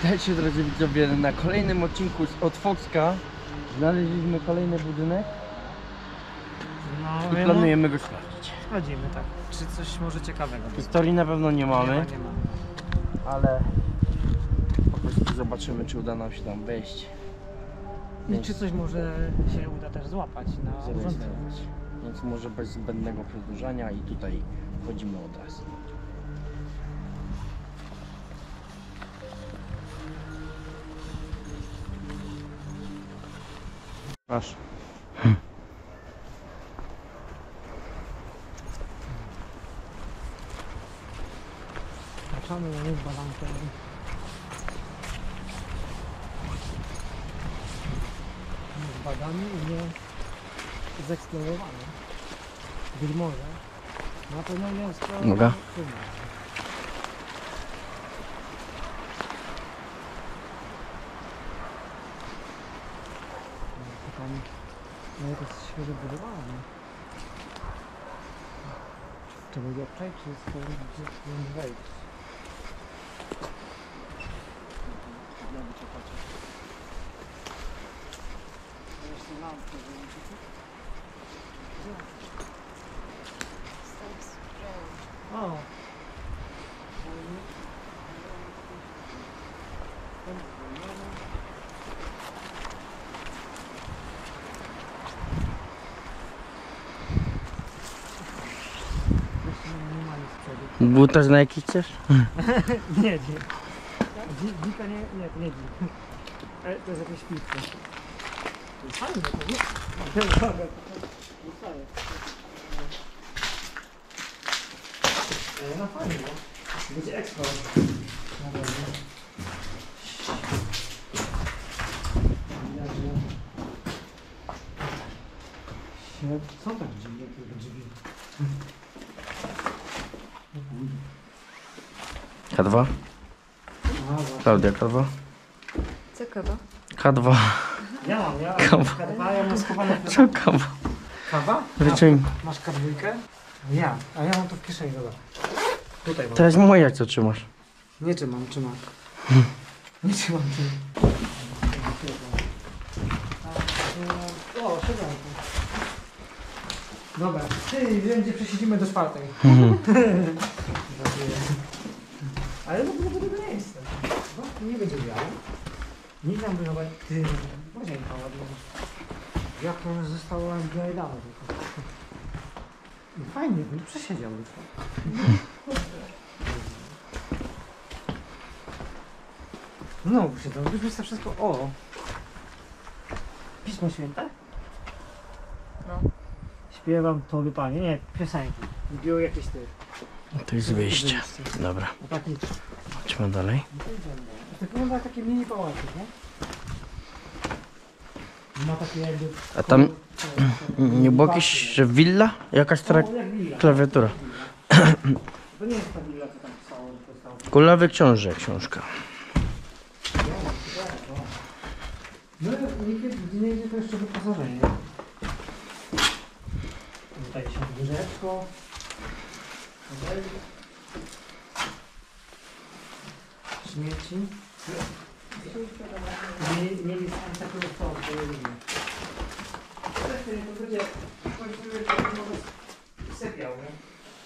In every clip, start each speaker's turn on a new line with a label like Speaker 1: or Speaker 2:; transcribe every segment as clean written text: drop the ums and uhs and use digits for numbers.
Speaker 1: Witajcie drodzy widzowie na kolejnym odcinku od Foxka. Znaleźliśmy kolejny budynek i planujemy go sprawdzić.
Speaker 2: Sprawdzimy, tak. Czy coś może ciekawego będzie.
Speaker 1: Historii na pewno nie mamy,
Speaker 2: Nie ma.
Speaker 1: ale po prostu zobaczymy, czy uda nam się tam wejść.
Speaker 2: I czy coś może się uda też złapać na urządzeniu.
Speaker 1: Zarejestrować. Więc może bez zbędnego przedłużania i tutaj wchodzimy od razu. Masz.
Speaker 2: Zaczynamy na balankę. Zbadany i nie zeksplorowany. Być może. Na pewno nie eksplorowany.
Speaker 1: Mogę?
Speaker 2: Tam jakoś świeżo budowane. Czy będzie obczaj, czy jest gdzieś wejść? O!
Speaker 1: Buta na jaki chcesz?
Speaker 2: Nie, dzik. Dzika nie, to nie dzik. To jest jakieś piwko. To jest fajne, to nie? No fajnie, no. Będzie eksport. Co tak dziwnie te drzwi?
Speaker 1: K2? Klaudia, K2?
Speaker 3: Co kawa?
Speaker 1: K2.
Speaker 2: Ja
Speaker 1: Kawa.
Speaker 2: K2, ja mam schowane w
Speaker 1: Co kawa?
Speaker 2: Kawa?
Speaker 1: Wyczuj.
Speaker 2: Masz K2? A ja mam to w kieszeni, dobra. Tutaj mam.
Speaker 1: To jest moja, co trzymasz.
Speaker 2: Nie trzymam. Nie trzymam. O, siedzonko. Dobra, wiem gdzie przesiedzimy do 4. Ale no było dobre miejsce. No, nie będzie wiało. Nie tam by nawet łazienka ładna. Jak to zostało dane tylko. No fajnie, bym przesiedział już. No, byśmy sobie wszystko. O! Pismo Święte?
Speaker 3: No.
Speaker 2: Śpiewam Tobie Panie. Nie, piosenki. Biorę jakieś ty.
Speaker 1: To jest wyjście. Dobra,
Speaker 2: A taki.
Speaker 1: chodźmy dalej.
Speaker 2: To wygląda jak takie mini pałacyk, nie? Ma takie jakby.
Speaker 1: A tam nie było jakieś, że willa? Jakaś
Speaker 2: jak willa.
Speaker 1: klawiatura.
Speaker 2: To nie jest ta willa, co tam pisało, że to stało.
Speaker 1: Kulawy książka.
Speaker 2: No nie idzie to jeszcze wyposażenie. Tutaj się łóżeczko. Śmieci. Nie wiem, takiego stąd, to nie lubię. To będzie sypiał, nie?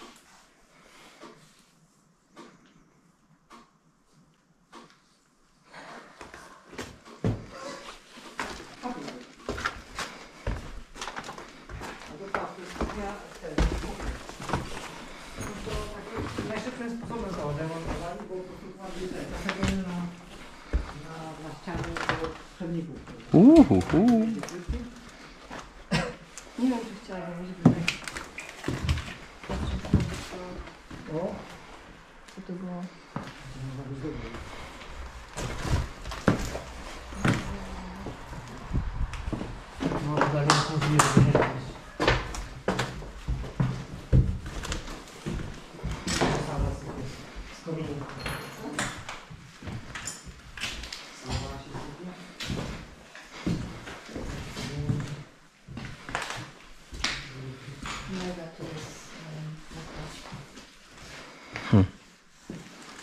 Speaker 2: Najszybszym sposobem to demontowali, bo po prostu kładli na ścianie do przedników.
Speaker 3: Nie wiem, czy chciałabym mieć tutaj.
Speaker 2: O!
Speaker 3: Co to było?
Speaker 2: No, tutaj jest możliwe, że nie jest. Z kominku.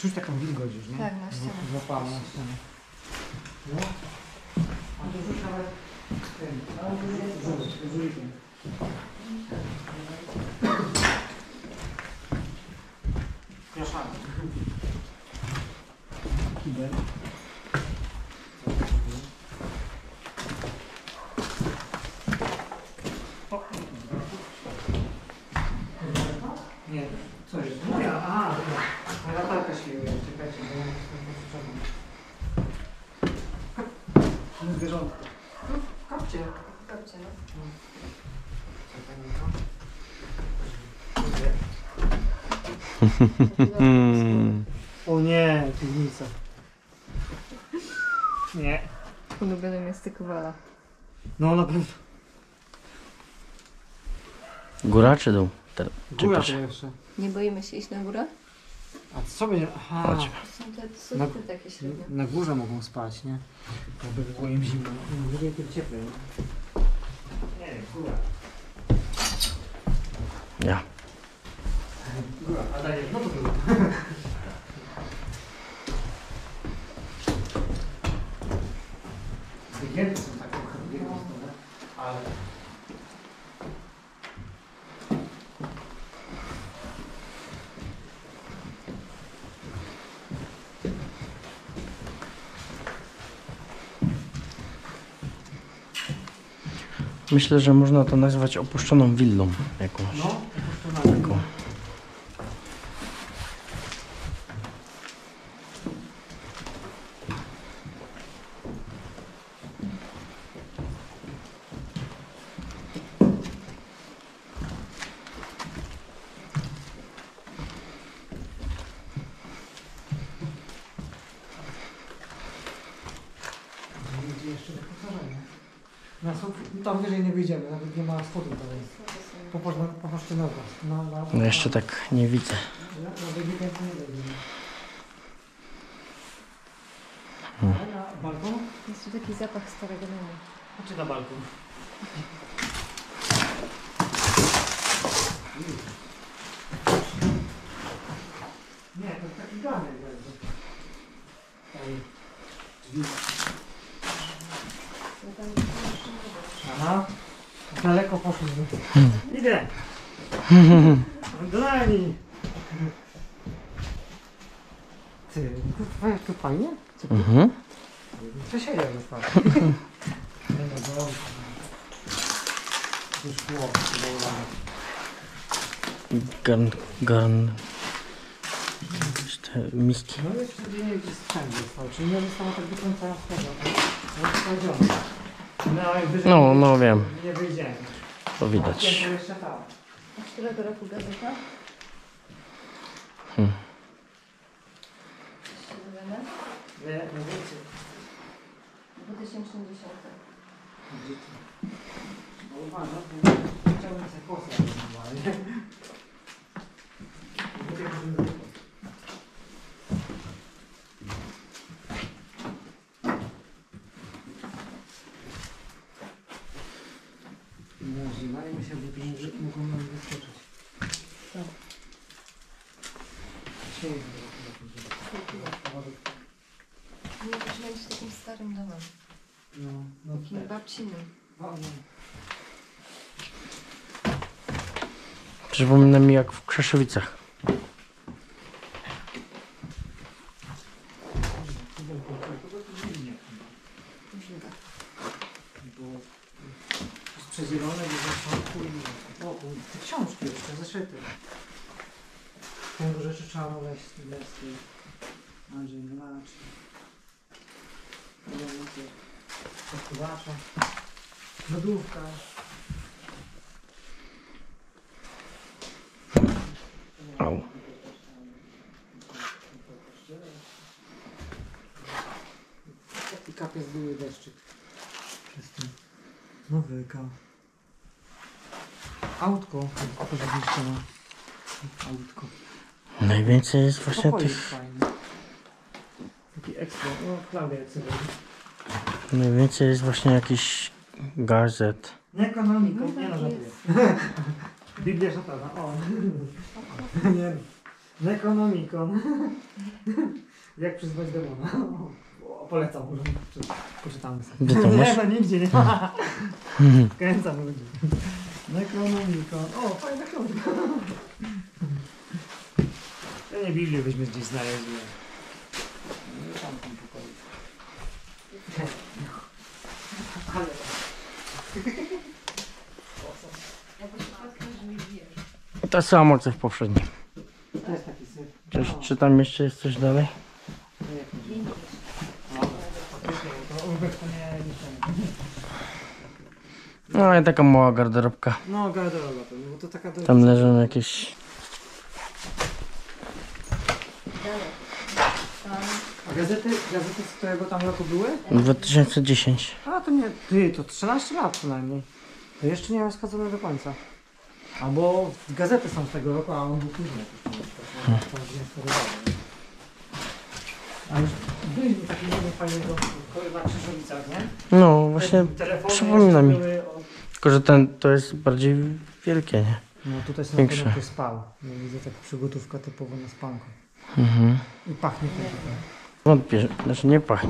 Speaker 2: Czuć taką wilgoć już, nie?
Speaker 3: Tak, na ścianę.
Speaker 2: Złapała na ścianę. No. A to rzuć nawet tym, żulikiem. Przepraszam. Kibel. Nie, co jest? Moja, aha, moja latarka świruje, czekajcie, bo ja jestem potrzebny. Zwierzątko. Kapcie.
Speaker 3: Kapcie, no.
Speaker 2: Czekaj, O nie, piwnica. Nie.
Speaker 3: Ulubione miejsce Kowala.
Speaker 2: No na pewno.
Speaker 1: Góra czy dół?
Speaker 2: Góra to jeszcze.
Speaker 3: Nie boimy się iść na górę?
Speaker 2: A co będzie? Aha.
Speaker 1: Chodź.
Speaker 3: Są te
Speaker 2: Na-
Speaker 3: sufity takie średnie.
Speaker 2: Na górze mogą spać, nie? Jakby było im zimno. Na górze jest cieplej. Nie, góra.
Speaker 1: Ja.
Speaker 2: Góra, a dalej, no to góra. Wygięte są takie w jedną stronę, ale...
Speaker 1: Myślę, że można to nazwać opuszczoną willą jakąś.
Speaker 2: No, to na
Speaker 1: Taką.
Speaker 2: Gdzie jeszcze wyposażenie? Tam wyżej nie wyjdziemy, nawet nie ma schodów dalej. Popatrzcie na was.
Speaker 1: No jeszcze tak nie widzę.
Speaker 2: Na drugi piętro nie wejdziemy. Ale na balkon?
Speaker 3: Jest tu taki zapach starego domu.
Speaker 2: Chodźcie na balkon. Nie, to taki ganek będzie. Ej, drzwi.
Speaker 3: No tam jeszcze nie było.
Speaker 2: Aha. Daleko poszliśmy. Idę! Do nami! Ty, tu fajnie? Co
Speaker 1: Mhm.
Speaker 2: przesiedział został. Nie no, dobrze. To szkło powołane.
Speaker 1: Garn. Te miski.
Speaker 2: No jeszcze nie wiem, gdzie sprzęt został. Czyli nie zostało tak do końca tego. No sprawdzione. No i wyżej
Speaker 1: No wiem.
Speaker 2: nie wyjdziemy.
Speaker 1: To widać.
Speaker 2: Piętro jeszcze tam.
Speaker 3: A którego roku gazeta?
Speaker 1: Hmm.
Speaker 3: Ściągane?
Speaker 2: Nie, no wiecie.
Speaker 3: 2010.
Speaker 2: Gdzie to? No uważam, bo chciałbym sobie kosę normalnie. No, zima i myślę, że pieniądze mogą nam wyskoczyć.
Speaker 3: Co?
Speaker 2: Dzisiaj
Speaker 3: Nie możesz mieć takim starym domem.
Speaker 2: no
Speaker 3: Takim babcinym.
Speaker 1: Przypomina mi jak w Krzeszowicach.
Speaker 3: Możliwe.
Speaker 2: Było przezielone, bo zaczął i... O, te książki jeszcze zeszyty. Tego rzeczy trzeba wejść bez tej... Andrzej Mlacz. Poszukiwacza. Lodówka.
Speaker 1: Au.
Speaker 2: Taki kapie z były deszczyk. Przez ten. Nowyka. Autko. To rzeczywiście ma. Autko.
Speaker 1: Najwięcej jest właśnie
Speaker 2: Pokoik
Speaker 1: tych.
Speaker 2: fajny. Taki ekstra. O, Klaudia jak sobie.
Speaker 1: Najwięcej jest właśnie jakichś gazet.
Speaker 2: Nekonomiko.
Speaker 3: No
Speaker 2: Nie no,
Speaker 3: tak
Speaker 2: żartuję.
Speaker 3: jest.
Speaker 2: Biblia szatana. O. Nie. Necronomicon. Jak przyzwać demona. O, polecam, może poczytamy sobie.
Speaker 1: Gdzie to masz?
Speaker 2: Nie, no nigdzie nie ma. Wkręcam ludzi. Necronomicon. O, fajna książka. Ja nie Biblię byśmy gdzieś znaleźli. Nie tam w tym pokoju. Ale...
Speaker 3: Ja po przypadku, że mi bijesz.
Speaker 1: To samo co w poprzednim.
Speaker 2: To jest taki syf.
Speaker 1: Czy tam jeszcze jest coś dalej?
Speaker 2: Faktycznie, to urbek to nie niczego.
Speaker 1: No i taka mała garderobka.
Speaker 2: No, garderoba to, bo to taka...
Speaker 1: Tam leżą jakieś...
Speaker 3: Dalej. Tam.
Speaker 2: A gazety z którego tam roku były?
Speaker 1: 2010.
Speaker 2: A to nie, ty, to 13 lat przynajmniej. To jeszcze nie rozkazane do końca. Albo gazety są z tego roku, a on był później. A już byliśmy takiego fajnego na Krzyżowicach, nie?
Speaker 1: No właśnie,
Speaker 2: Telefony
Speaker 1: przypomina mi.
Speaker 2: były
Speaker 1: Tylko że to jest bardziej wielkie, nie?
Speaker 2: No tutaj są
Speaker 1: Większe.
Speaker 2: na pewno ktoś spał. Ja widzę tak przygotówka typowo na spanko.
Speaker 1: Mhm.
Speaker 2: I pachnie tym tutaj.
Speaker 1: Wątpię, znaczy nie pachnie.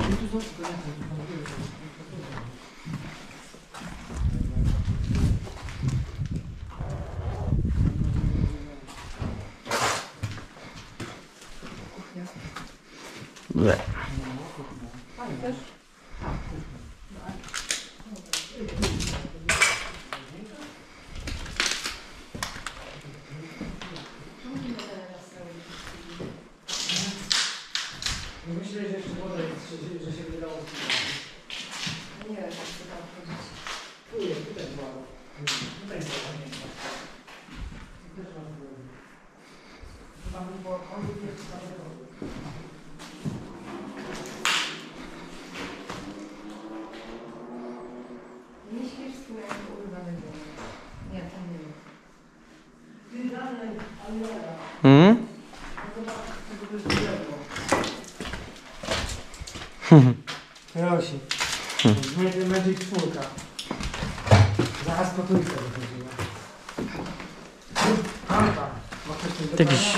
Speaker 1: Ble.
Speaker 3: Też?
Speaker 2: Myślę, że jeszcze woda jest, że się wydało.
Speaker 3: Nie wiem, jak chcę tam chodzić.
Speaker 2: Tutaj była. Tutaj była. Tam było końcu, jest tam
Speaker 3: Nie śpiesz z tym, jak urwane było. Nie, tam nie ma.
Speaker 1: Hmm?
Speaker 2: Rosi. Magic 4. Zaraz po trójkę wychodziła. Kampa.
Speaker 1: Jakiś...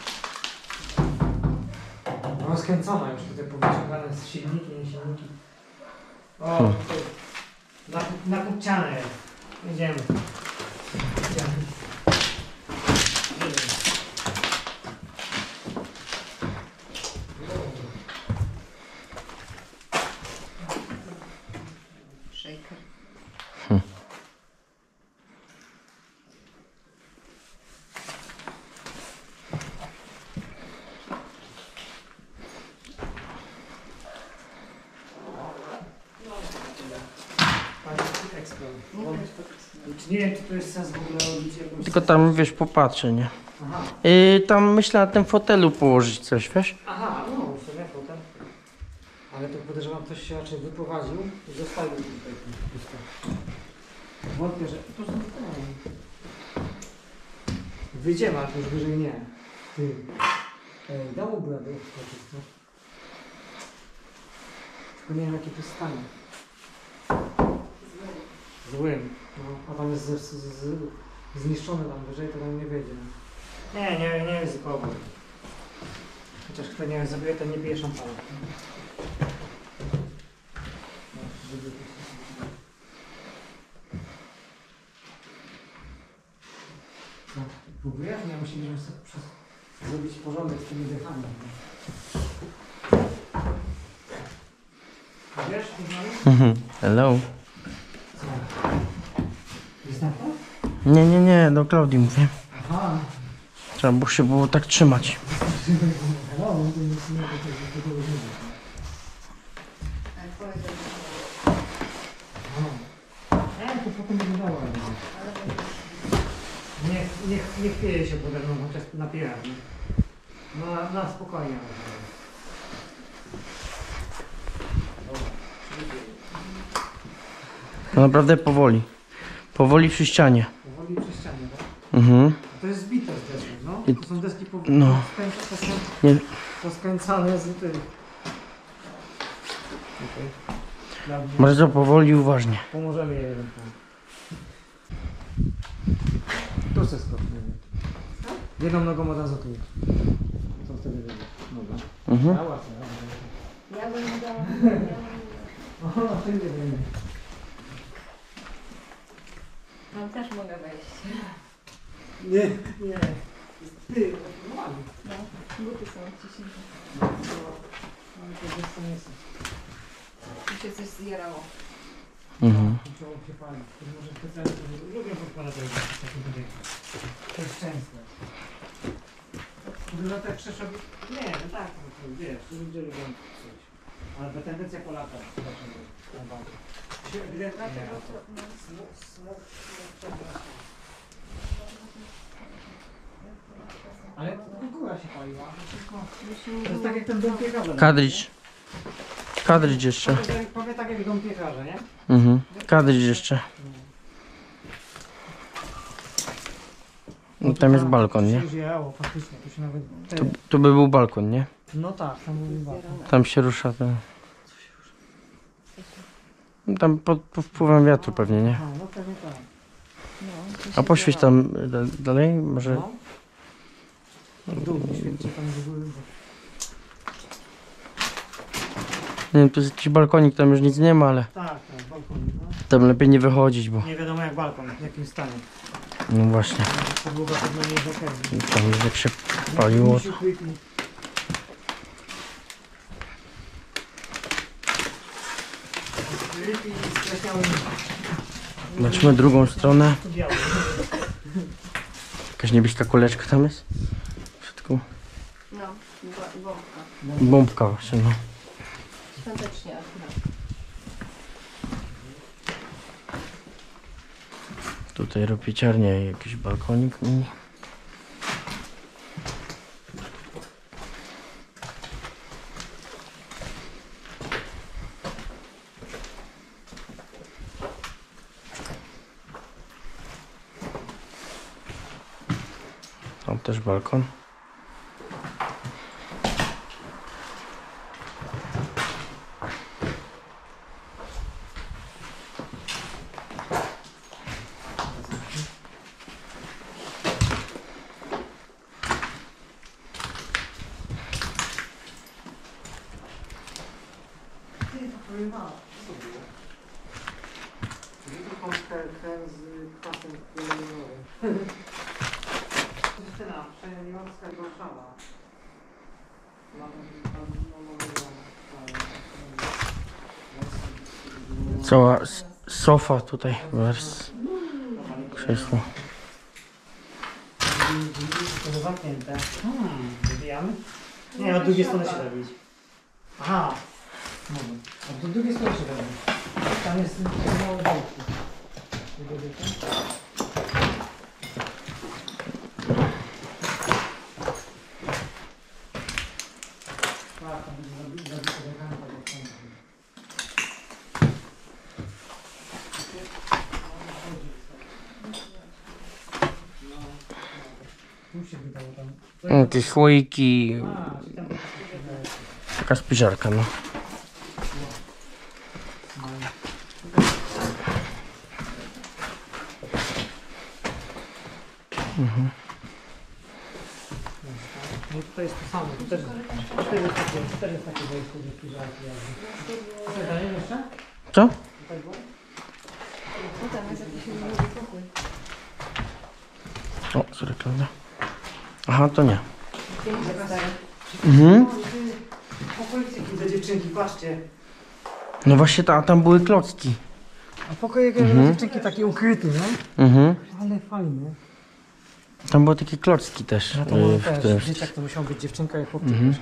Speaker 2: Rozkręcona już tutaj powyciągane z silniki, nie silniki. O, tutaj. Nakupciane jest. Jedziemy. Idziemy.
Speaker 3: Shaker.
Speaker 2: Nie wiem, czy to jest sens w ogóle robić jakąś...
Speaker 1: Tylko tam, wiesz, popatrzę, nie?
Speaker 2: Aha,
Speaker 1: Tam myślę na tym fotelu położyć coś, wiesz?
Speaker 2: aha, no w sumie potem. Ale to podejrzewam, ktoś się raczej wyprowadził i zostawił tutaj pusto. Wątpię, że... To są wyjdziemy, a to już wyżej nie. Ty. Dałoby radę wskoczyć, no. Tylko nie wiem, jakie to jest stanie. Złym. No, a tam jest zniszczony tam wyżej, to tam nie wejdzie. No. Nie ryzykowo. Chociaż kto nie zabije, to nie pije szampana. No, próbujesz? Nie, musieliśmy sobie zrobić porządek z tymi dechami. Wiesz, poznałeś?
Speaker 1: Hello.
Speaker 2: Co? Jest na to?
Speaker 1: Nie, do Klaudii mówię.
Speaker 2: Aha.
Speaker 1: Trzeba by się było tak trzymać.
Speaker 2: No, to nic nie tego nie
Speaker 3: Tak, powiedział,
Speaker 2: to potem nie dało.
Speaker 3: ale będzie.
Speaker 2: Nie chwieje się pode mną, chociaż napiera. No, na spokojnie.
Speaker 1: No naprawdę powoli. Powoli przy ścianie.
Speaker 2: Powoli przy ścianie, tak?
Speaker 1: Mhm.
Speaker 2: To jest zbite z desek, no.
Speaker 1: I-
Speaker 2: To są deski
Speaker 1: no. Nie.
Speaker 2: poskręcane z tym. Okay.
Speaker 1: Bardzo powoli i uważnie.
Speaker 2: Pomożemy jej ręką. Tu se skopniemy. Jedną nogą od razu tu. wtedy będzie. Dobra.
Speaker 1: Mhm.
Speaker 2: Ja łatwo.
Speaker 3: Ja bym dała.
Speaker 2: O, ty nie będzie.
Speaker 3: No też mogę wejść.
Speaker 2: Nie, nie. Ty, normalnie.
Speaker 3: No, buty są odciśnięte.
Speaker 2: No, ale to jest to nie jest.
Speaker 3: Tu się coś zjerało.
Speaker 1: Mhm.
Speaker 2: Czoło się pali. To może specjalnie to lubię podkładać takie budynki. To jest częste. Dużo tak przeszedł. Nie, no tak, no to wiesz, ludzie lubią coś. Ale tendencja Polaka zobaczymy. Najbardziej. Ewidentnie. Ale góra się paliła. To jest tak jak ten dom piekarza.
Speaker 1: Kadridż. Kadridż jeszcze.
Speaker 2: Powie tak jak dom piekarza, nie?
Speaker 1: Mhm. Kadridż jeszcze. No, tam jest balkon, nie?
Speaker 2: Faktycznie, tu się nawet...
Speaker 1: Tu by był balkon, nie?
Speaker 2: No tak, tam był balkon.
Speaker 1: Tam się rusza ten... No, tam pod wpływem wiatru pewnie, nie?
Speaker 2: A, no pewnie tak.
Speaker 3: No, tu się
Speaker 1: A poświeć
Speaker 3: zjerało.
Speaker 1: tam dalej, może...
Speaker 2: No. W dół, świetnie tam w ogóle.
Speaker 1: Nie wiem, tu jest jakiś balkonik, tam już nic nie ma, ale
Speaker 2: Tak, tak, balkon. No.
Speaker 1: tam lepiej nie wychodzić, bo...
Speaker 2: Nie wiadomo jak balkon, w jakim stanie.
Speaker 1: No właśnie,
Speaker 2: Podłoga pewno nie jest okej.
Speaker 1: tam już jak się paliło. Zobaczmy drugą stronę. Jakaś niebieska kuleczka tam jest? W środku.
Speaker 3: No, bombka.
Speaker 1: Bombka właśnie, no.
Speaker 3: Świątecznie akurat.
Speaker 1: Tutaj ropieciarnia i jakiś balkonik mini. Tam też balkon.
Speaker 2: Krem z kwasem hialuronowym. Justyna, przejmująca Warszawa.
Speaker 1: Cała sofa tutaj wers. Krzesło.
Speaker 2: To zamknięte. Wybijamy? Nie, od drugiej strony się da bić. Aha. Dobra. Od drugiej strony się da bić. Tam jest małe dołki. Tak, tam będzie zabite dekanta, bo tam tu się wydało tam.
Speaker 1: Jakieś słoiki.
Speaker 2: A, czy tam
Speaker 1: Taka spiżarka, no. Mhm.
Speaker 2: No tutaj jest to samo, tu też jest takie wejście do spiżarki jakby. Tutaj dalej jeszcze?
Speaker 1: Co?
Speaker 2: Tutaj było?
Speaker 3: No tam jest jakiś nowy pokój.
Speaker 1: O, z reklamy. Aha, to nie.
Speaker 3: Pięknie stary.
Speaker 1: Mhm.
Speaker 2: Pokoicy dla dziewczynki, patrzcie.
Speaker 1: No właśnie, tam były klocki.
Speaker 2: A pokoje dla dziewczynki takie ukryte, nie?
Speaker 1: Mhm.
Speaker 2: Ale fajne.
Speaker 1: Tam były takie klocki też.
Speaker 2: No to może
Speaker 1: w
Speaker 2: też,
Speaker 1: którymś-
Speaker 2: dzieciak to musiał być dziewczynka i chłopczyk.
Speaker 1: Mhm.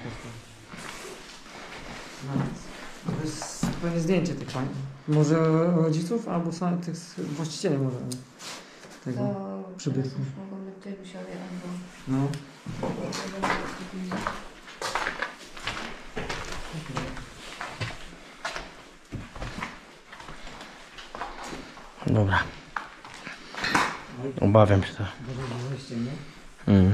Speaker 2: To jest fajne zdjęcie tych pań. Może rodziców albo tych właścicieli może tego
Speaker 3: To
Speaker 2: przybytku.
Speaker 3: mogą być Czelusiowie albo...
Speaker 2: No.
Speaker 1: Dobra. Obawiam się to.
Speaker 2: Boże, wejście, nie?
Speaker 1: Mhm.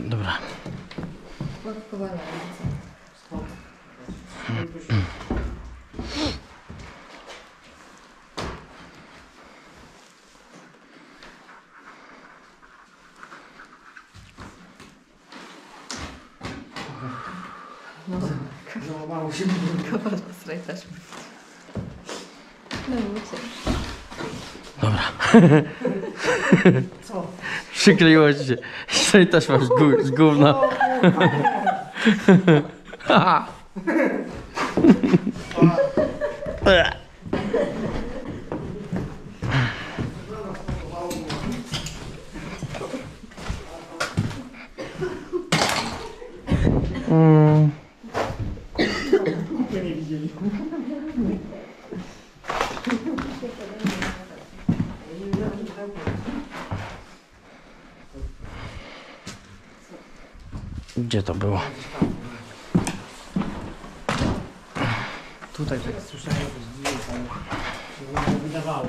Speaker 1: Dobra.
Speaker 3: Porkowana ulica.
Speaker 2: Spoko.
Speaker 3: No,
Speaker 2: Załamało się.
Speaker 3: straj też. No, uciekł.
Speaker 1: Dobra.
Speaker 2: Co?
Speaker 1: Przykleiło ci się. Tutaj też masz z gówna.
Speaker 2: Kupy nie widzieli.
Speaker 1: Gdzie to było?
Speaker 2: Tutaj tak słyszałem jakieś dźwięki, ale się nie wydawało.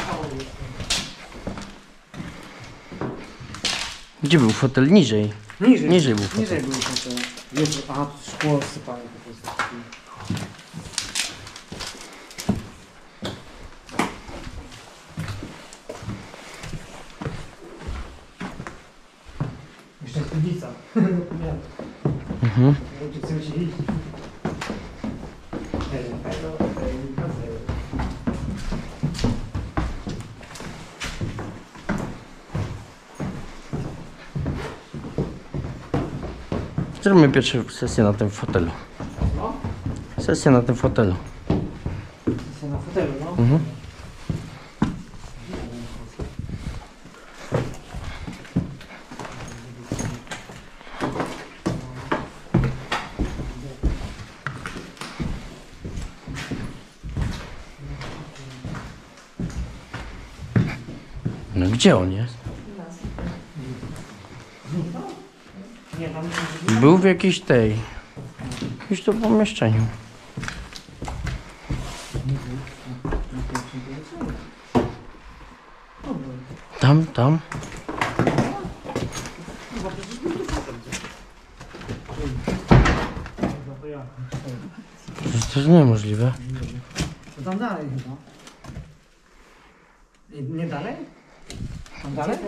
Speaker 1: Gdzie był fotel? Niżej. Niżej był fotel.
Speaker 2: Niżej był fotel. Jezu, aha, tu szkło sypanie po prostu. Jeszcze jest piwnica.
Speaker 1: Mhm.
Speaker 2: Ludzie chcą się iść.
Speaker 1: Zróbmy pierwszą sesję na tym fotelu.
Speaker 2: No?
Speaker 1: Sesję na tym fotelu.
Speaker 2: Jesteś na fotelu, no?
Speaker 1: Mhm. No gdzie on jest?
Speaker 2: Nie, tam
Speaker 1: Był w jakiejś tej... Jakimś tu pomieszczeniu. Tam.
Speaker 2: No to ja.
Speaker 1: Przecież to jest niemożliwe.
Speaker 2: To tam dalej chyba. Nie dalej? Tam dalej?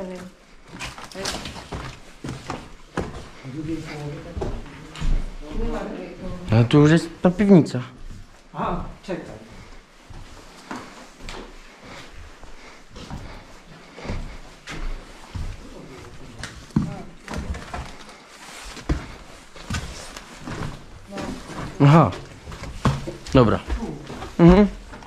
Speaker 2: W drugiej połowie tak?
Speaker 3: Nie ma projektu.
Speaker 1: Ale tu już jest ta piwnica.
Speaker 2: A, czekaj.
Speaker 1: Aha. Dobra. Mhm.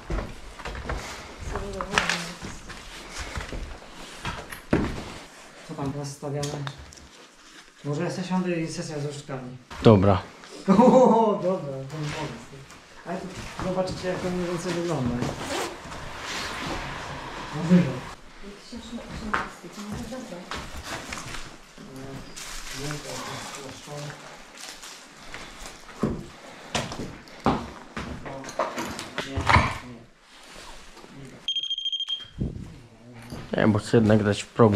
Speaker 2: Co tam teraz stawiamy? Może siądę i sesja z różdżkami.
Speaker 1: Dobra.
Speaker 2: O, dobra, to jest pomysł. Ale to zobaczycie, jak to mniej więcej wygląda. No wyżej.
Speaker 3: 2018, to może dobra.
Speaker 1: Nie, bo chcę jednak dać w progu.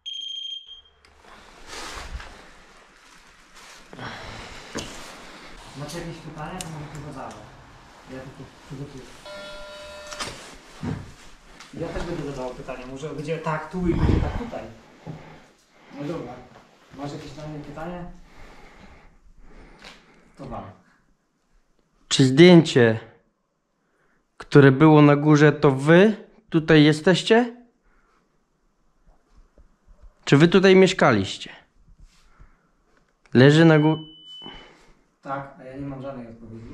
Speaker 2: Macie jakieś pytania? To może tylko zadać. Ja tylko przygotuję. Ja też będę zadawał pytanie. Może będzie tak tu i będzie tak tutaj. No dobra. Masz jakieś na mnie pytanie? To wam.
Speaker 1: Czy zdjęcie, które było na górze, to wy tutaj jesteście? Czy wy tutaj mieszkaliście? Leży na górze.
Speaker 2: Tak, a ja nie mam żadnej odpowiedzi.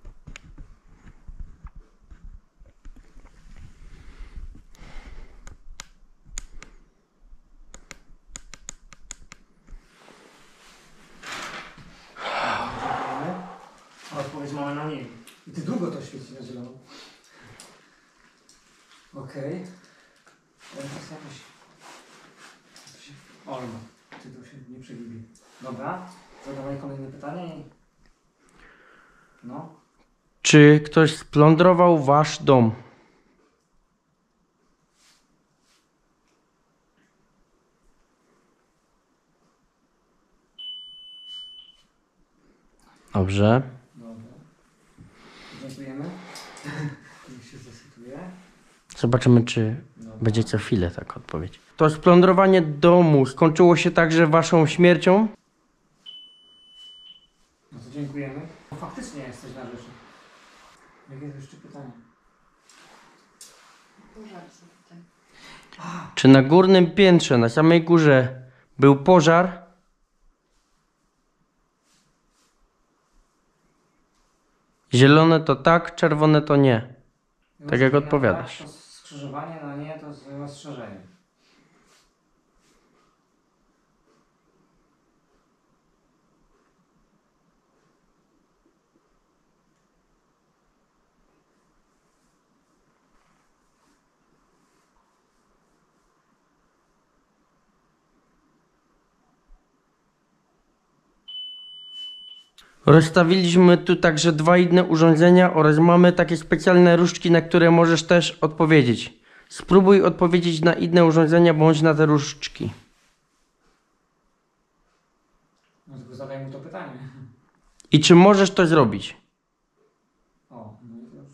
Speaker 2: A odpowiedź mamy na niej. I ty długo to świeci na zielono. Okej. Teraz jest jakoś... O, no. Ty to się nie przegibi. Dobra. Zadawaj kolejne pytanie i... No.
Speaker 1: Czy ktoś splądrował wasz dom? Dobrze.
Speaker 2: Dobra. Dziękujemy. Niech się zasytuje.
Speaker 1: Zobaczymy, czy
Speaker 2: Dobra.
Speaker 1: będzie co chwilę taka odpowiedź. To splądrowanie domu skończyło się także waszą śmiercią?
Speaker 2: No to dziękujemy. Faktycznie jesteś na rzeczy. Jakie jest jeszcze pytanie?
Speaker 3: Pożar sobie tutaj.
Speaker 1: Czy na górnym piętrze, na samej górze był pożar? Zielone to tak, czerwone to nie. Tak jak odpowiadasz.
Speaker 2: Tak, to skrzyżowanie na nie to jest ostrzeżenie.
Speaker 1: Rozstawiliśmy tu także 2 inne urządzenia oraz mamy takie specjalne różdżki, na które możesz też odpowiedzieć. Spróbuj odpowiedzieć na inne urządzenia bądź na te różdżki.
Speaker 2: No tylko zadaj mu to pytanie.
Speaker 1: I czy możesz to zrobić?
Speaker 2: O, no i to już.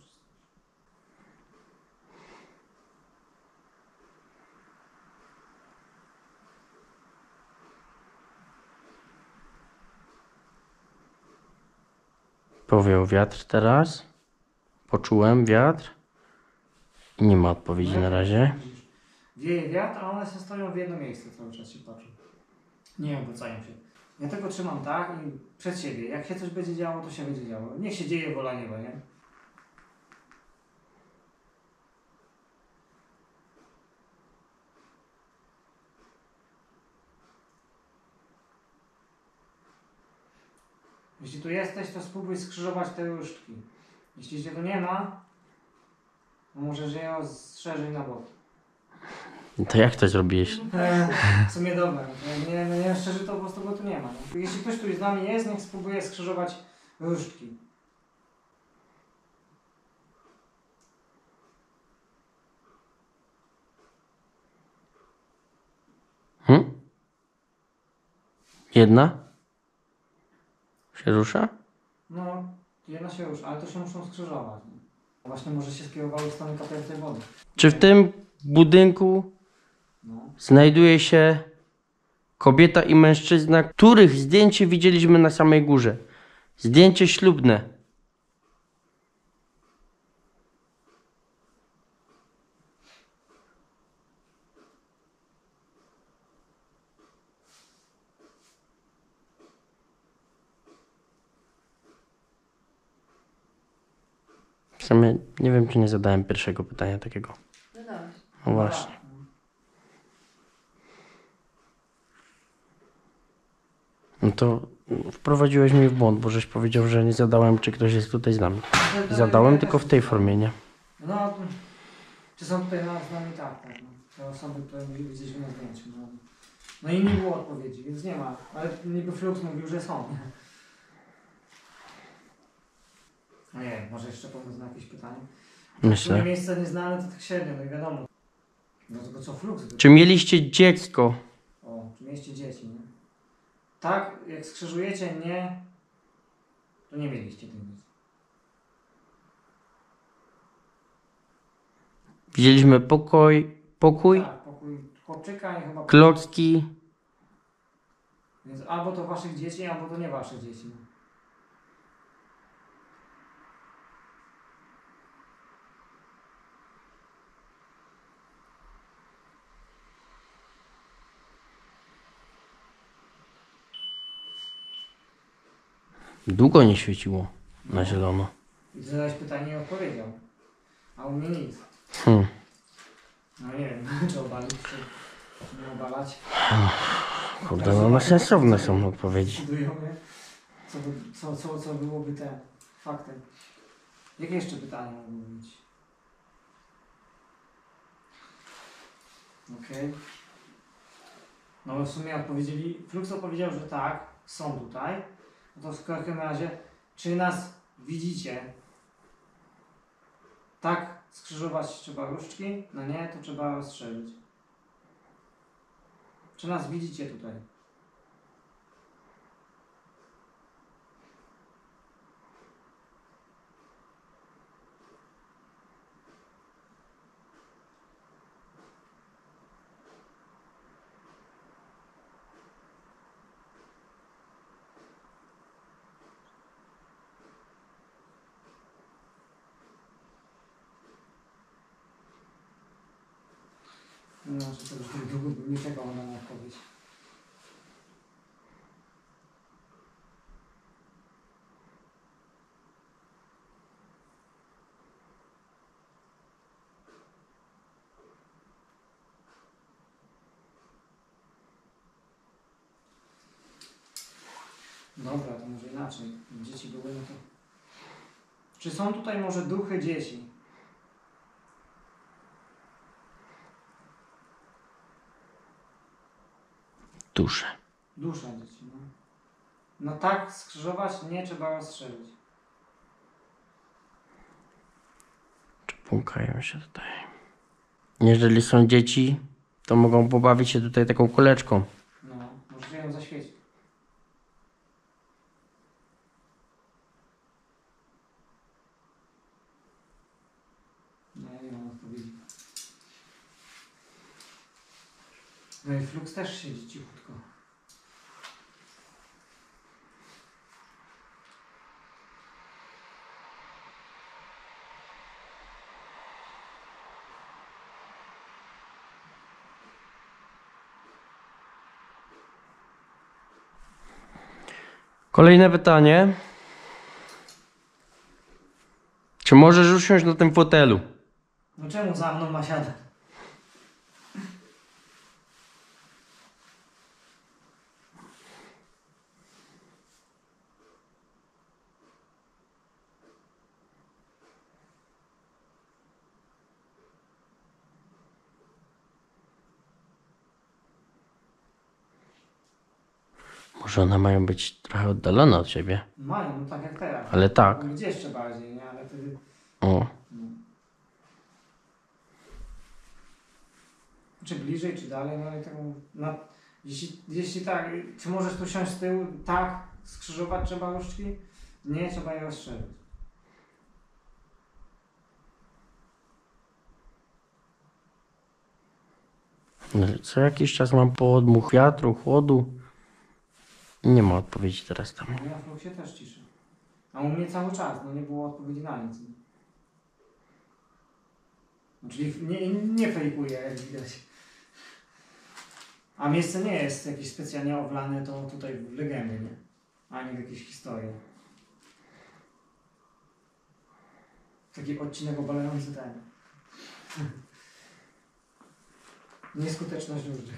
Speaker 1: Powiał wiatr teraz. Poczułem wiatr. I nie ma odpowiedzi na razie.
Speaker 2: Wieje wiatr, a one się stoją w jedno miejsce cały czas się patrzą. Nie obrócają się. Ja tego trzymam tak i przed siebie. Jak się coś będzie działo, to się będzie działo. Niech się dzieje wola nieba, nie? Jeśli tu jesteś, to spróbuj skrzyżować te różdżki. Jeśli cię tu nie ma, to możesz je strzeżyć na bok.
Speaker 1: To jak to zrobiłeś?
Speaker 2: W sumie dobra. Jak nie szczerze, to po prostu go tu nie ma. Nie? Jeśli ktoś tu z nami jest, niech spróbuje skrzyżować różdżki.
Speaker 1: Jedna? Się rusza?
Speaker 2: No, jedna się rusza, ale to się muszą skrzyżować. Nie? Właśnie może się skierowały w stronę kapiełcej wody.
Speaker 1: Czy w tym budynku
Speaker 2: No.
Speaker 1: znajduje się kobieta i mężczyzna, których zdjęcie widzieliśmy na samej górze? Zdjęcie ślubne. W sumie nie wiem, czy nie zadałem pierwszego pytania takiego.
Speaker 3: Dodałeś.
Speaker 1: No właśnie. No to wprowadziłeś mnie w błąd, bo żeś powiedział, że nie zadałem, czy ktoś jest tutaj z nami. Zadałem tylko w tej formie, nie?
Speaker 2: No, czy są tutaj z nami? Tak, tak. No. Te osoby, które widzieliśmy na zdjęciu. No. No i nie było odpowiedzi, więc nie ma. Ale niby Flux mówił, że są. No nie wiem, może jeszcze pomysł na jakieś pytanie?
Speaker 1: Myślę.
Speaker 2: Miejsce nieznane to tak średnio, no i wiadomo. No tylko co Flux?
Speaker 1: Czy mieliście dziecko?
Speaker 2: O, czy mieliście dzieci, nie? Tak, jak skrzyżujecie nie, to nie mieliście tych dzieci.
Speaker 1: Widzieliśmy pokój,
Speaker 2: Tak, pokój chłopczyka i chyba...
Speaker 1: klocki.
Speaker 2: Więc albo to waszych dzieci, albo to nie waszych dzieci.
Speaker 1: Długo nie świeciło na zielono.
Speaker 2: I ty zadałeś pytanie i odpowiedział. A u mnie nic. No nie wiem, czy obalić, czy nie obalać.
Speaker 1: Kurde, no one sensowne są odpowiedzi.
Speaker 2: Decydują, nie? Co byłoby te faktem. Jakie jeszcze pytania mogą być? Okej. No w sumie odpowiedzieli, Flux odpowiedział, że tak, są tutaj. No to w każdym razie, czy nas widzicie? Tak, skrzyżować trzeba różdżki, no nie, to trzeba rozstrzelić. Czy nas widzicie tutaj? No, że to już tak długo bym nie czekał na odpowiedź. Dobra, to może inaczej. Dzieci były, no to... Czy są tutaj może duchy dzieci?
Speaker 1: Dusze.
Speaker 2: Dusza dzieci, no. No tak, skrzyżować nie, trzeba rozstrzelić.
Speaker 1: Czy pukają się tutaj? Jeżeli są dzieci, to mogą pobawić się tutaj taką kuleczką.
Speaker 2: No, może się ją zaświecić. Nie mam odpowiedzi. No i Flux też siedzi cichutko.
Speaker 1: Kolejne pytanie. Czy możesz usiąść na tym fotelu?
Speaker 2: No czemu za mną ma siadać?
Speaker 1: Może one mają być trochę oddalone od siebie.
Speaker 2: Mają, no tak jak teraz.
Speaker 1: Ale tak.
Speaker 2: No, gdzie jeszcze bardziej, nie? Ale wtedy...
Speaker 1: O.
Speaker 2: No. Czy bliżej, czy dalej, no i tak... No, jeśli tak, czy możesz tu siąść z tyłu? Tak, skrzyżować trzeba różdżki? Nie, trzeba je rozszerzyć.
Speaker 1: No, co jakiś czas mam podmuch wiatru, chłodu. Nie ma odpowiedzi teraz tam.
Speaker 2: No ja w Fluxie też ciszę. A u mnie cały czas, no nie było odpowiedzi na nic. No, czyli nie fejkuję, jak widać. A miejsce nie jest jakieś specjalnie oblane, to tutaj w legendy, nie? Ani w jakieś historie. Taki odcinek obalający ten. Nieskuteczność różnych.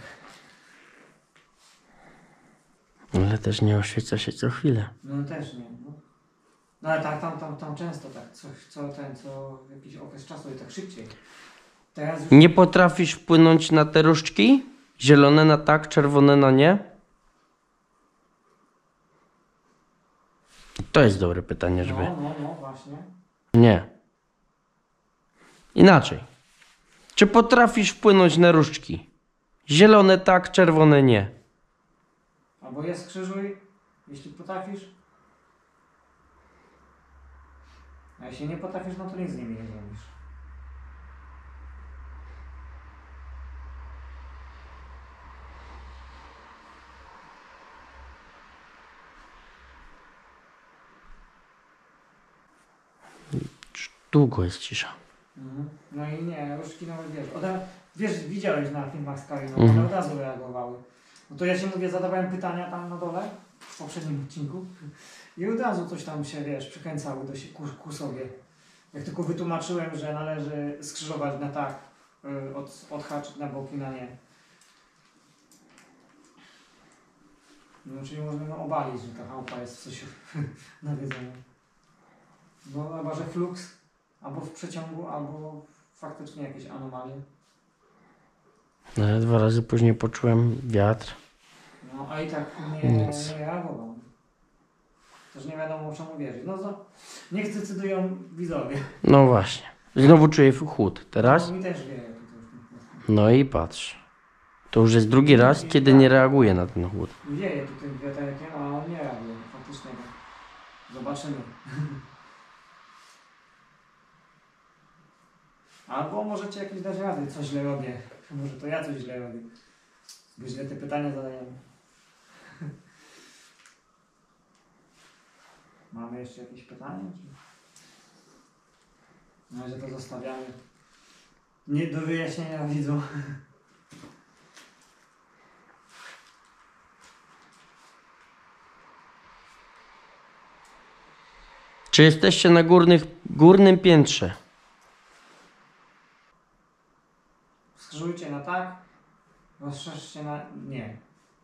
Speaker 1: Ale też nie oświeca się co chwilę.
Speaker 2: No też nie. No ale tak, tam często tak, co jakiś okres czasu i tak szybciej. Teraz już...
Speaker 1: Nie potrafisz wpłynąć na te różdżki? Zielone na tak, czerwone na nie? To jest dobre pytanie, żeby...
Speaker 2: No, właśnie.
Speaker 1: Nie. Inaczej. Czy potrafisz wpłynąć na różdżki? Zielone tak, czerwone nie.
Speaker 2: Albo je skrzyżuj, jeśli potrafisz. A jeśli nie potrafisz, no to nic z nimi nie zrobisz.
Speaker 1: Długo jest cisza.
Speaker 2: No i nie, różdżki nawet wiesz, widziałeś na filmach z Kariną,
Speaker 1: Mhm.
Speaker 2: one od razu reagowały. No to ja się mówię, zadawałem pytania tam na dole, w poprzednim odcinku i od razu coś tam się, wiesz, przykręcały ku sobie. Jak tylko wytłumaczyłem, że należy skrzyżować na tak, odhaczyć na boki na nie. No czyli można obalić, że ta chałupa jest coś nawiedzona. No chyba, że Flux albo w przeciągu, albo faktycznie jakieś anomalie.
Speaker 1: No, ale 2 razy później poczułem wiatr.
Speaker 2: No a i tak
Speaker 1: Nic.
Speaker 2: nie reagował. Też nie wiadomo czemu wierzyć. No to niech decydują widzowie.
Speaker 1: No właśnie. Znowu czuję chłód. Teraz?
Speaker 2: No, mi też wieje tutaj.
Speaker 1: No i patrz. To już jest drugi raz, kiedy nie reaguję na ten chłód.
Speaker 2: Wieje tutaj wiaterkiem, a on nie reaguje. Faktycznie. Zobaczymy. Albo możecie jakieś dać rady, co źle robię. Może to ja coś źle robię. Bo źle te pytania zadajemy. Mamy jeszcze jakieś pytania? Na razie to zostawiamy. Nie do wyjaśnienia widzom.
Speaker 1: Czy jesteście na górnym piętrze?
Speaker 2: Skrzyżujcie na tak, rozszerzcie na nie.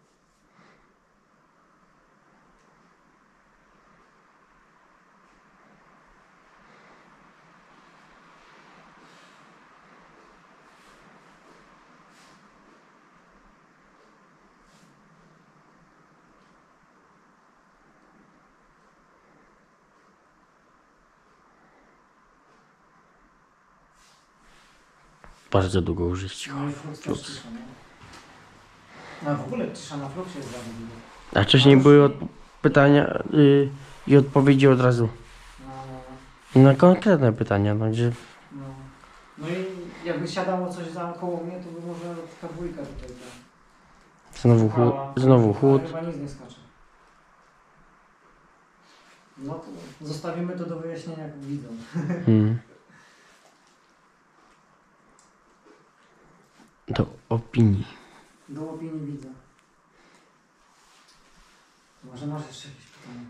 Speaker 1: Bardzo długo użyć.
Speaker 2: No i flux też cisza, nie? No w ogóle cisza na fluxie jest bardzo dużo.
Speaker 1: A wcześniej były pytania i odpowiedzi od razu.
Speaker 2: No, no,
Speaker 1: Na konkretne pytania, no gdzie...
Speaker 2: no. No i jakby siadało coś za koło mnie, to by może ta dwójka tutaj
Speaker 1: Znowu chłód.
Speaker 2: Ale chyba nic nie skacze. No to zostawimy to do wyjaśnienia widzom.
Speaker 1: Hmm. Do opinii.
Speaker 2: Do opinii widza. Może masz jeszcze jakieś pytania?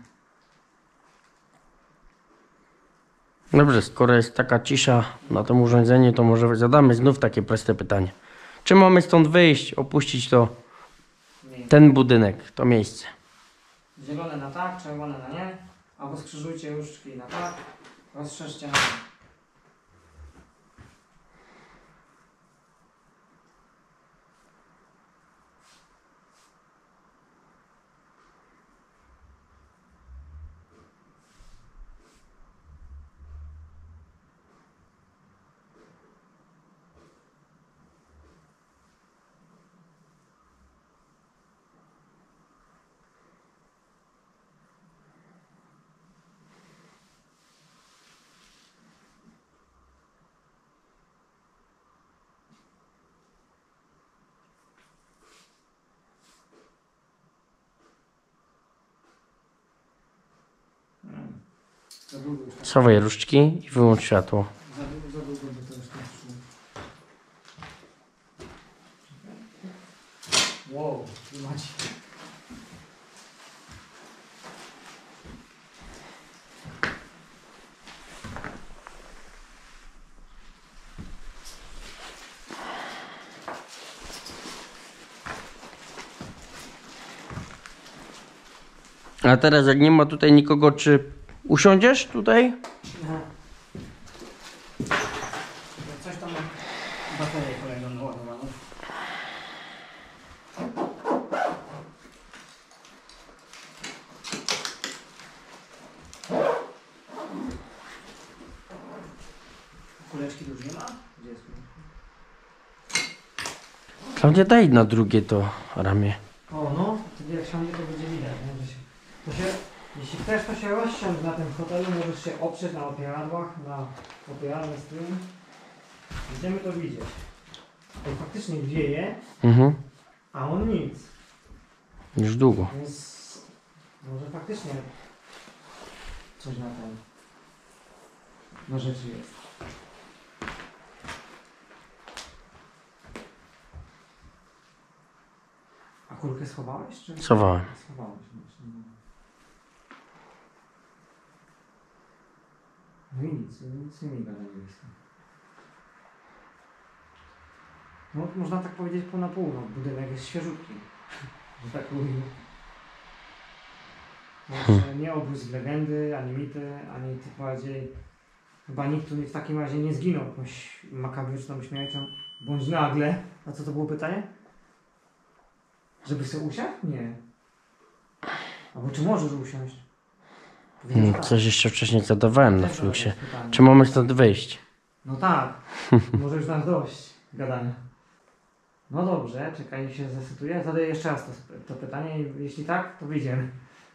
Speaker 1: Dobrze, skoro jest taka cisza na tym urządzeniu, to może zadamy znów takie proste pytanie. Czy mamy stąd wyjść, opuścić
Speaker 2: Nie.
Speaker 1: ten budynek, to miejsce?
Speaker 2: Zielone na tak, czerwone na nie. Albo skrzyżujcie różdżki na tak, rozszerzcie na nie. Za długo już tak.
Speaker 1: Schowaj różdżki i wyłącz światło.
Speaker 2: Za długo by to już tak szło. Wow, tu macie.
Speaker 1: A teraz jak nie ma tutaj nikogo, czy usiądziesz tutaj?
Speaker 2: Aha. Jak coś tam baterię kolejną naładowaną. Kuleczki już nie ma? Gdzie jest kuleczka?
Speaker 1: Tam gdzie daj na drugie to ramię.
Speaker 2: O no, wtedy jak siądzie to będzie widać, nie? Że jeśli chcesz to się rozsiądź na tym fotelu, możesz się oprzeć na opieradłach, na opieralny z tyłu. Będziemy to widzieć. To faktycznie wieje,
Speaker 1: Mhm.
Speaker 2: a on nic.
Speaker 1: Już długo.
Speaker 2: Więc może faktycznie coś na ten na rzeczy jest. A kulkę schowałeś? Czy?
Speaker 1: Schowałem.
Speaker 2: Schowałeś. Właśnie. No i nic nie miga na miejscu. No można tak powiedzieć pół na pół, no budynek jest świeżutki. Że tak mówimy. Może nie obóz legendy, ani mity, ani tym bardziej. Chyba nikt tu w takim razie nie zginął jakąś makabryczną śmiercią, bądź nagle. A co to było pytanie? Żeby sobie usiadł? Nie. Albo czy możesz usiąść? Powiedział, że tak.
Speaker 1: Coś jeszcze wcześniej zadawałem na
Speaker 2: Też
Speaker 1: fluxie.
Speaker 2: zadałeś pytanie.
Speaker 1: Czy mamy stąd wyjść?
Speaker 2: No tak. Może już nam dość gadania. No dobrze, czekaj, niech się zasytuję. Zadaję jeszcze raz to pytanie i jeśli tak, to wyjdziemy.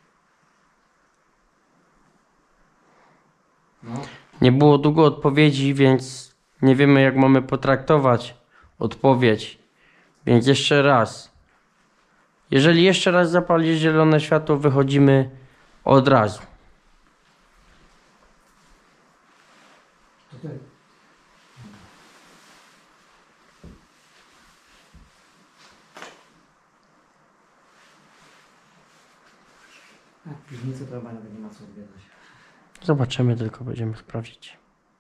Speaker 2: No.
Speaker 1: Nie było długo odpowiedzi, więc nie wiemy jak mamy potraktować odpowiedź. Więc jeszcze raz. Jeżeli jeszcze raz zapalisz zielone światło, wychodzimy od razu.
Speaker 2: To ty. A w piwnicy to chyba nawet nie ma co odwiedzać.
Speaker 1: Zobaczymy, tylko będziemy sprawdzić.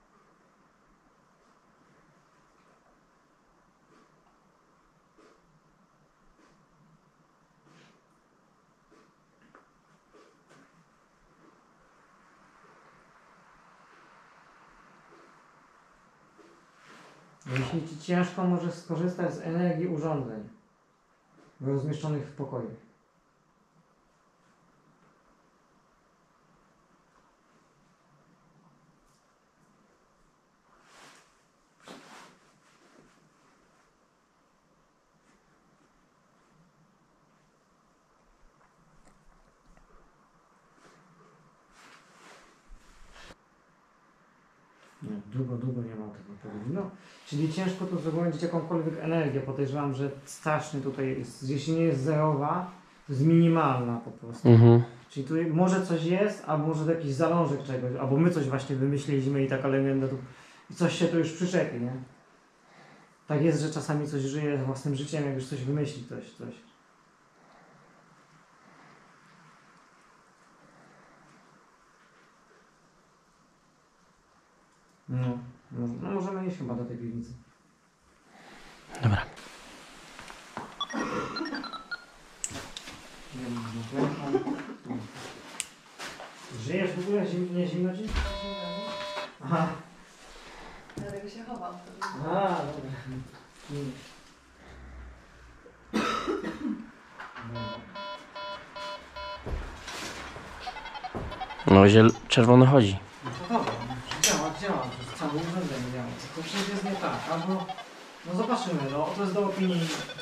Speaker 2: Jeśli ci ciężko, możesz skorzystać z energii urządzeń rozmieszczonych w pokoju. Nie, długo nie ma tego odpowiedzi. No, czyli ciężko tu zagłębić jakąkolwiek energię. Podejrzewam, że strasznie tutaj jest, jeśli nie jest zerowa, to jest minimalna po prostu. Czyli tu może coś jest, albo może jakiś zalążek czegoś, albo my coś właśnie wymyśliliśmy i taka legenda tu, i coś się tu już przyczepi, nie? Tak jest, że czasami coś żyje własnym życiem, jak już coś wymyśli coś. No możemy iść chyba do tej piwnicy.
Speaker 1: Dobra.
Speaker 2: Żyjesz w ogóle? Nie zimno ci? Aha.
Speaker 3: Dlatego się chowam.
Speaker 2: A, dobra.
Speaker 1: No, czerwony chodzi.
Speaker 2: No to dobra, działa, to jest całe urządzenie działa. Tylko przecież jest nie tak, albo... No zobaczymy, no to jest do opinii,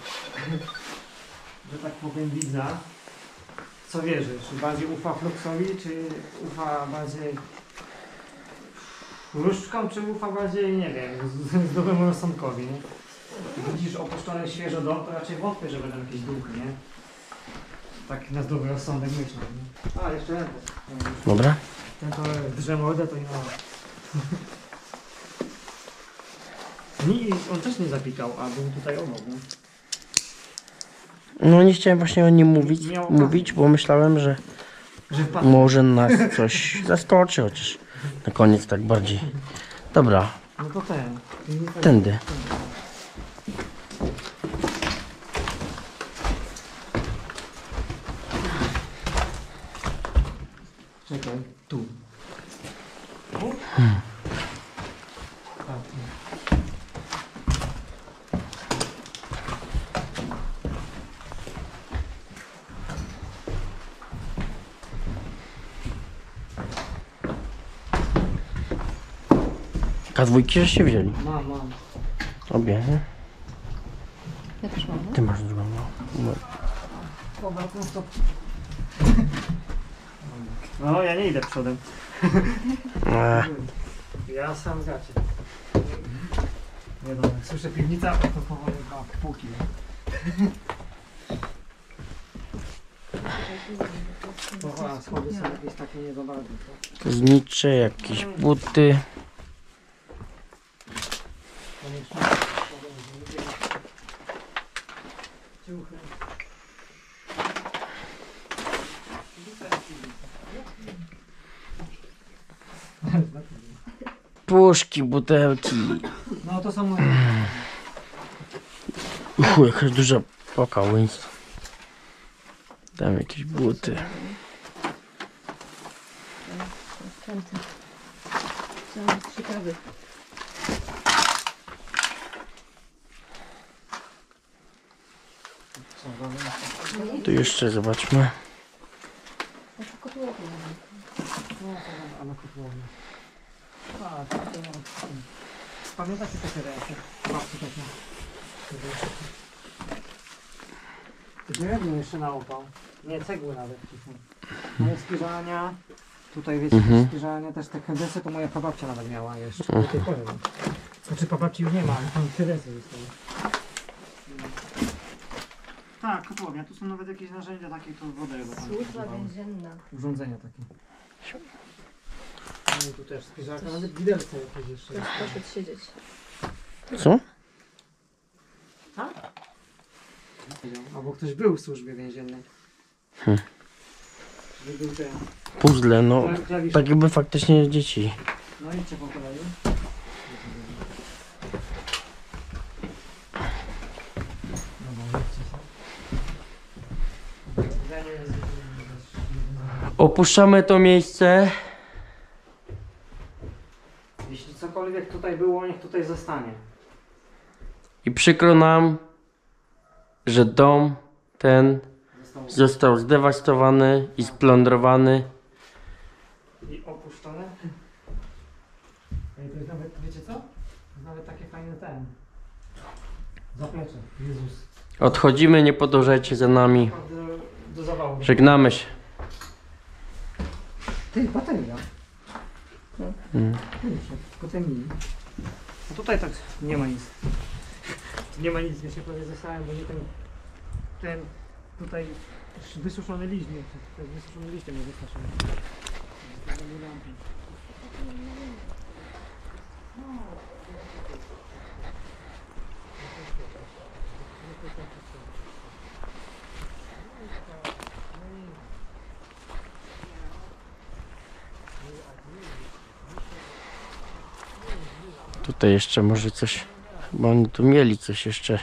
Speaker 2: że tak powiem, widza. Co wierzysz? Bardziej ufa Fluxowi, czy ufa bardziej różdżkom, czy ufa bardziej, nie wiem, zdrowemu rozsądkowi, nie? Widzisz opuszczony świeżo dom, to raczej wątpię, że będą jakieś duchy, nie? Tak na zdrowy rozsądek myślę, nie? A, jeszcze jeden.
Speaker 1: Dobra.
Speaker 2: Ten to drze mordę, to nie ma. Nie, on też nie zapikał, a był tutaj obok, nie?
Speaker 1: No nie chciałem właśnie o nim
Speaker 2: Miał
Speaker 1: mówić, bo myślałem, że
Speaker 2: Że wpadł.
Speaker 1: może nas coś zaskoczy, chociaż na koniec tak bardziej. Dobra,
Speaker 2: No to ten.
Speaker 1: tędy.
Speaker 2: Czekaj, tu. Tu? Tak, tu.
Speaker 1: K2 żeście wzięli.
Speaker 2: Mam.
Speaker 1: Obie, nie?
Speaker 3: Ja też mam,
Speaker 1: Ty masz drugą. No.
Speaker 2: Dobra, no stop. No, ja nie idę przodem. Ja sam z gacie. Wiadomo, jak słyszę piwnica, to powoli ma półki. To schody są jakieś takie nie za bardzo.
Speaker 1: Znicze, jakieś buty.
Speaker 2: Ciuchy.
Speaker 1: Puszki, butelki.
Speaker 2: No to są moje.
Speaker 1: Jakaś duża paka Winston. Tam jakieś buty.
Speaker 3: Sprzęty. Są ciekawy.
Speaker 1: Tu jeszcze zobaczmy.
Speaker 3: Taka kotłownia.
Speaker 2: No, a na kotłownię. A, to pamiętacie takie ręce? Babci takie. Drewno jeszcze na opał. Nie, cegły nawet. Moje spiżalnia. Tutaj wiecie, spiżalnia też te kredensy to moja prababcia nawet miała jeszcze. Do tej pory. Znaczy prababci już nie ma, ale tam kredensy zostały. Tak, kotłownia. Tu są nawet jakieś narzędzia takie, to wodę chyba tam
Speaker 3: Służba
Speaker 2: używały.
Speaker 3: więzienna.
Speaker 2: Urządzenia takie. No i tu też spiżarka, nawet widelce jakieś jeszcze.
Speaker 3: Ktoś poszedł siedzieć.
Speaker 1: Co?
Speaker 2: Albo ktoś był w służbie więziennej. Był ten.
Speaker 1: Puzzle, no.
Speaker 2: Klawisz.
Speaker 1: Tak jakby faktycznie dzieci.
Speaker 2: No idźcie po kolei. Dobra, idźcie sobie.
Speaker 1: Opuszczamy to miejsce.
Speaker 2: Jeśli cokolwiek tutaj było, niech tutaj zostanie.
Speaker 1: I przykro nam, że dom ten został zdewastowany i splądrowany.
Speaker 2: I opuszczone. Ej, to jest nawet, wiecie co? To jest nawet takie fajne ten. Zaplecze. Jezus.
Speaker 1: Odchodzimy, nie podążajcie za nami.
Speaker 2: Do zawału.
Speaker 1: Żegnamy się.
Speaker 2: Ty, bateria.
Speaker 1: Mm.
Speaker 2: Potem no tutaj tak nie ma nic. Nie ma nic, ja się prawie zesrałem, bo nie ten tutaj wysuszony liść, nie, ten wysuszony liść nie wystarczył.
Speaker 1: Tutaj jeszcze może coś, bo oni tu mieli coś jeszcze.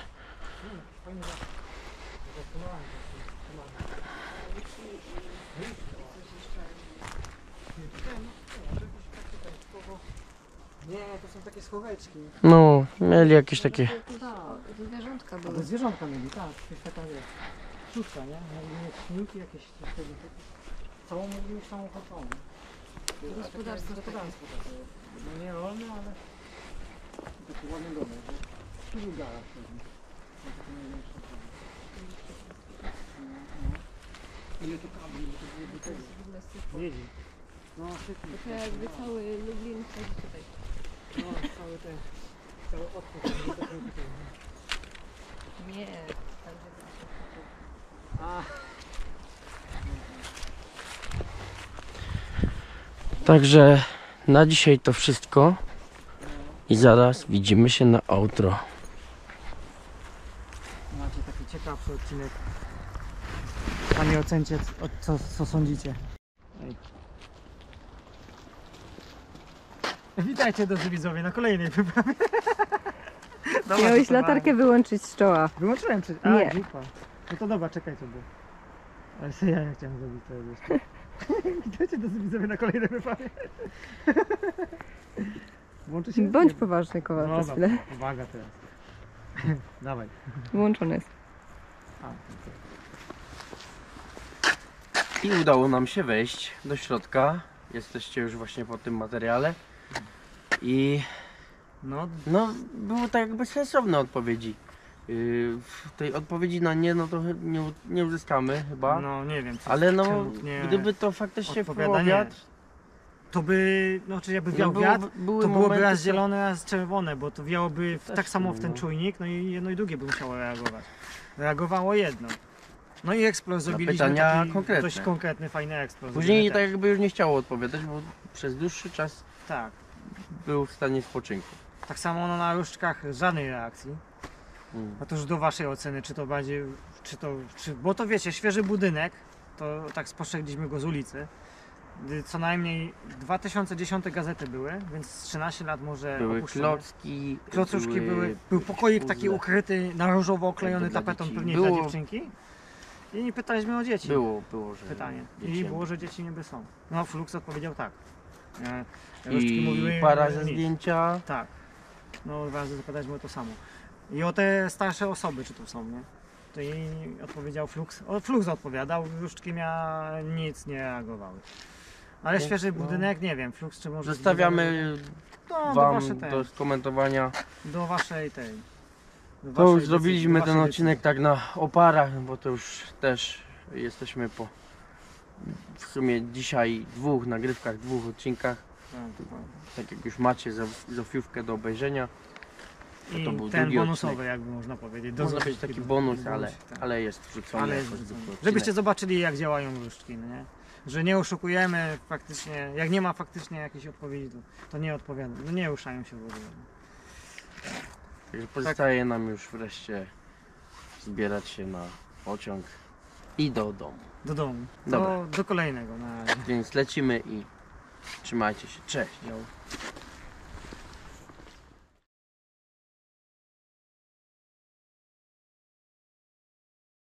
Speaker 2: Nie, to są takie schoweczki.
Speaker 1: No, mieli jakieś takie.
Speaker 3: To zwierzątka były.
Speaker 2: Ale zwierzątka mieli, tak, to jest taka wiesz, sztuczka, nie? Mogli mieć śmiłki jakieś, coś tego. Całą mogli mieć całą kontrolę.
Speaker 3: Gospodarstwo takie.
Speaker 2: No nie rolne, ale taki ładny domek. Tu był garaż pewnie. Taki największy. Ile to kabli, bo to było do tego. Wiedzi. No sypnie.
Speaker 3: To jakby cały Lublin wchodzi tutaj.
Speaker 2: No cały ten, cały odpływ. żeby taką tutaj.
Speaker 3: Nie, tam gdzie
Speaker 2: A,
Speaker 1: Także na dzisiaj to wszystko. I zaraz widzimy się na outro.
Speaker 2: macie taki ciekawszy odcinek. Sami ocencie, co sądzicie. Ej. Witajcie drodzy widzowie na kolejnej wyprawie. Dobra,
Speaker 3: Miałeś
Speaker 2: gotowałem.
Speaker 3: latarkę wyłączyć z czoła.
Speaker 2: Wyłączyłem przed...
Speaker 3: Nie.
Speaker 2: Dupa. No to dobra, czekaj co było. Ale sobie ja chciałem zrobić to jeszcze. Witajcie drodzy widzowie na kolejnej wyprawie. Włączy się?
Speaker 3: Bądź
Speaker 2: Nie.
Speaker 3: poważny, Kowal, przez
Speaker 2: Dobra,
Speaker 3: chwilę.
Speaker 2: uwaga teraz. Dawaj.
Speaker 3: Włączony jest.
Speaker 2: A,
Speaker 1: I udało nam się wejść do środka. Jesteście już właśnie po tym materiale. I
Speaker 2: no,
Speaker 1: no, było tak jakby sensowne odpowiedzi. W tej odpowiedzi na nie, no to nie uzyskamy chyba.
Speaker 2: no nie wiem.
Speaker 1: Ale no,
Speaker 2: czemu nie
Speaker 1: gdyby to faktycznie
Speaker 2: odpowiada
Speaker 1: wpływał
Speaker 2: nie.
Speaker 1: wiatr,
Speaker 2: To by, no czy jakby wiał
Speaker 1: no
Speaker 2: wiatr,
Speaker 1: były
Speaker 2: to byłoby
Speaker 1: momenty,
Speaker 2: raz
Speaker 1: co-
Speaker 2: zielone, raz czerwone, bo to wiałoby
Speaker 1: Też
Speaker 2: tak samo w ten
Speaker 1: no.
Speaker 2: czujnik, no i jedno i drugie by musiało reagować. Reagowało jedno. No i eksplos zrobiliśmy
Speaker 1: pytania
Speaker 2: taki
Speaker 1: konkretne.
Speaker 2: dość konkretny, fajny eksplos.
Speaker 1: Później
Speaker 2: zrobimy
Speaker 1: tak
Speaker 2: też.
Speaker 1: jakby już nie chciało odpowiadać, bo przez dłuższy czas
Speaker 2: Tak.
Speaker 1: był w stanie spoczynku.
Speaker 2: Tak samo no, na różdżkach żadnej reakcji.
Speaker 1: Mm.
Speaker 2: No to już do waszej oceny, czy to bardziej, bo to wiecie, świeży budynek, to tak spostrzegliśmy go z ulicy. Co najmniej 2010 gazety były, więc 13 lat może
Speaker 1: Były
Speaker 2: opuszczone.
Speaker 1: klocki,
Speaker 2: Klocuszki były, był pokoik taki
Speaker 1: puzzle.
Speaker 2: ukryty, na różowo oklejony
Speaker 1: Jakby dla
Speaker 2: tapetą,
Speaker 1: dzieci.
Speaker 2: pewnie
Speaker 1: Było-
Speaker 2: dla dziewczynki. I pytaliśmy o dzieci.
Speaker 1: Było, że
Speaker 2: Pytanie.
Speaker 1: dzieci-
Speaker 2: I było, że dzieci niby są. No Flux odpowiedział tak.
Speaker 1: I
Speaker 2: Różdżki mówiły
Speaker 1: para
Speaker 2: że
Speaker 1: ze
Speaker 2: nic.
Speaker 1: zdjęcia.
Speaker 2: Tak. No razy zapytaliśmy o to samo. I o te starsze osoby, czy to są, nie? To i odpowiedział Flux. Flux odpowiadał, różdżki nic nie reagowały. Ale
Speaker 1: Więc
Speaker 2: świeży
Speaker 1: no.
Speaker 2: budynek, nie wiem, Flux czy może...
Speaker 1: Zostawiamy
Speaker 2: no,
Speaker 1: wam
Speaker 2: do
Speaker 1: do skomentowania.
Speaker 2: waszej tej... do
Speaker 1: To
Speaker 2: waszej
Speaker 1: już zrobiliśmy
Speaker 2: decyzji,
Speaker 1: ten
Speaker 2: do waszej
Speaker 1: odcinek tak na oparach, bo to już też jesteśmy po w sumie dzisiaj dwóch nagrywkach, dwóch odcinkach.
Speaker 2: decyzji.
Speaker 1: Tak jak już macie Zofiówkę do obejrzenia.
Speaker 2: I
Speaker 1: to był
Speaker 2: ten
Speaker 1: drugi
Speaker 2: bonusowy,
Speaker 1: odcinek.
Speaker 2: jakby można powiedzieć.
Speaker 1: Można
Speaker 2: Zofii-
Speaker 1: być taki bonus,
Speaker 2: tak.
Speaker 1: ale jest wrzucony.
Speaker 2: Ale
Speaker 1: jako
Speaker 2: jest wrzucony.
Speaker 1: zwykły odcinek.
Speaker 2: Żebyście zobaczyli, jak działają różdżki, no nie? Że nie oszukujemy faktycznie, jak nie ma faktycznie jakiejś odpowiedzi, to nie odpowiadam, no nie ruszają się w ogóle.
Speaker 1: Także pozostaje nam już wreszcie zbierać się na pociąg I do domu.
Speaker 2: do domu.
Speaker 1: Dobra.
Speaker 2: Do kolejnego na razie.
Speaker 1: Więc lecimy i trzymajcie się. Cześć.
Speaker 2: Jo.